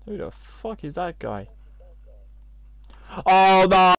Who the fuck is that guy? Oh no!